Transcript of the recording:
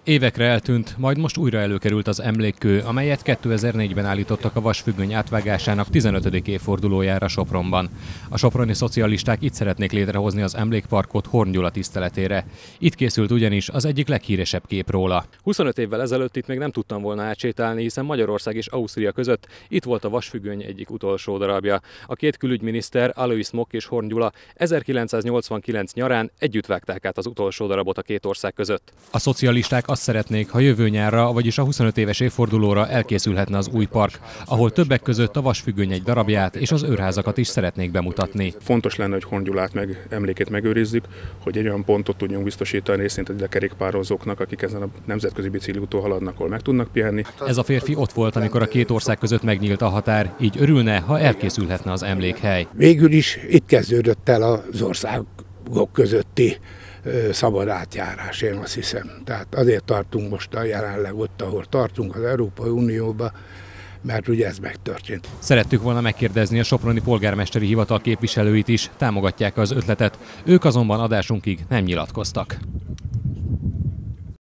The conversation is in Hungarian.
Évekre eltűnt, majd most újra előkerült az emlékkő, amelyet 2004-ben állítottak a vasfüggöny átvágásának 15. évfordulójára Sopronban. A soproni szocialisták itt szeretnék létrehozni az emlékparkot Horn Gyula tiszteletére. Itt készült ugyanis az egyik leghíresebb kép róla. 25 évvel ezelőtt itt még nem tudtam volna átsétálni, hiszen Magyarország és Ausztria között itt volt a vasfüggöny egyik utolsó darabja. A két külügyminiszter, Alois Mock és Horn Gyula 1989 nyarán együtt vágták át az utolsó darabot a két ország között. A szocialisták azt szeretnék, ha jövő nyárra, vagyis a 25 éves évfordulóra elkészülhetne az új park, ahol többek között a vasfüggöny egy darabját és az őrházakat is szeretnék bemutatni. Fontos lenne, hogy Horn Gyulát emlékét megőrizzük, hogy egy olyan pontot tudjunk biztosítani részint a kerékpározóknak, akik ezen a nemzetközi bicikliúton haladnak, ahol meg tudnak pihenni. Ez a férfi ott volt, amikor a két ország között megnyílt a határ, így örülne, ha elkészülhetne az emlékhely. Végül is itt kezdődött el az országok közötti szabad átjárás, én azt hiszem. Tehát azért tartunk most jelenleg ott, ahol tartunk, az Európai Unióban, mert ugye ez megtörtént. Szerettük volna megkérdezni a soproni polgármesteri hivatal képviselőit is, támogatják az ötletet. Ők azonban adásunkig nem nyilatkoztak.